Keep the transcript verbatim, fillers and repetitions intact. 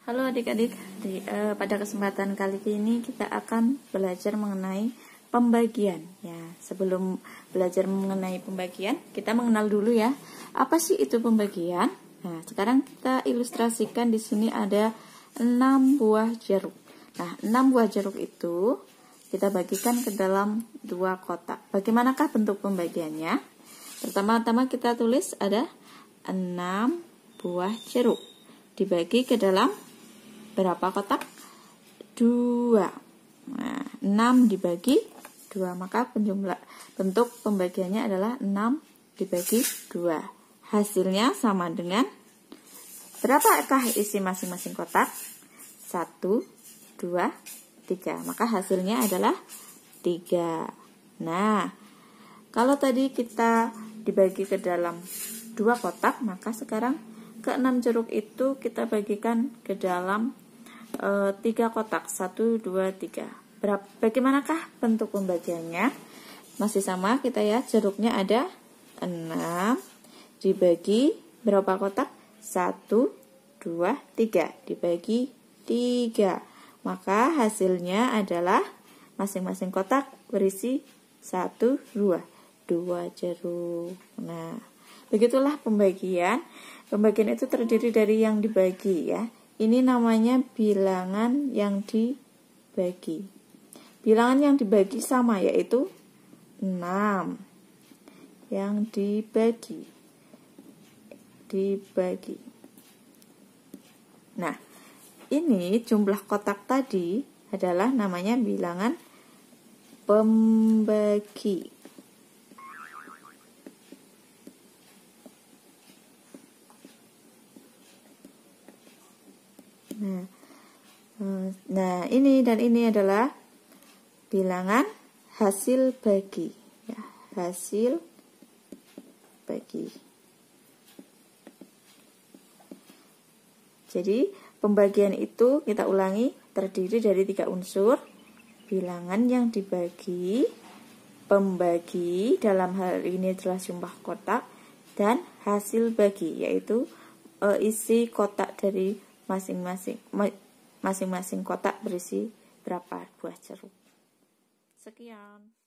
Halo adik-adik, di, eh, pada kesempatan kali ini kita akan belajar mengenai pembagian. Ya, sebelum belajar mengenai pembagian, kita mengenal dulu ya, apa sih itu pembagian? Nah, sekarang kita ilustrasikan di sini ada enam buah jeruk. Nah, enam buah jeruk itu kita bagikan ke dalam dua kotak. Bagaimanakah bentuk pembagiannya? Pertama-tama kita tulis ada enam buah jeruk dibagi ke dalam berapa kotak? Dua. Nah, enam dibagi dua, maka penjumlah bentuk pembagiannya adalah enam dibagi dua. Hasilnya sama dengan berapakah isi masing-masing kotak? satu, dua, tiga. Maka hasilnya adalah tiga. Nah, kalau tadi kita dibagi ke dalam dua kotak, maka sekarang ke enam jeruk itu kita bagikan ke dalam e, tiga kotak. satu, dua, tiga. Bagaimanakah bentuk pembagiannya? Masih sama kita ya, jeruknya ada enam dibagi berapa kotak? satu, dua, tiga. Dibagi tiga. Maka hasilnya adalah masing-masing kotak berisi satu, dua. Dua jeruk. Nah, begitulah pembagian. Pembagian itu terdiri dari yang dibagi ya. Ini namanya bilangan yang dibagi. Bilangan yang dibagi sama, yaitu enam. Yang dibagi. Dibagi. Nah, ini jumlah kotak tadi adalah namanya bilangan pembagi. Nah, nah ini dan ini adalah bilangan hasil bagi, ya, hasil bagi. Jadi pembagian itu kita ulangi terdiri dari tiga unsur: bilangan yang dibagi, pembagi dalam hal ini adalah jumlah kotak, dan hasil bagi yaitu e, isi kotak dari masing-masing masing-masing kotak berisi berapa buah jeruk. Sekian.